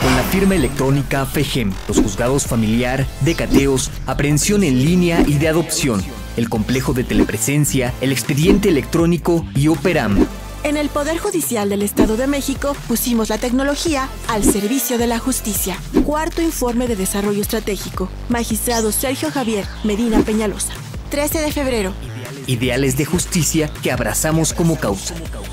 Con la firma electrónica FEJEM, los juzgados familiar, de cateos, aprehensión en línea y de adopción, el complejo de telepresencia, el expediente electrónico y Operam. En el Poder Judicial del Estado de México pusimos la tecnología al servicio de la justicia. Cuarto informe de desarrollo estratégico. Magistrado Sergio Javier Medina Peñalosa. 13 de febrero. Ideales de justicia que abrazamos como causa.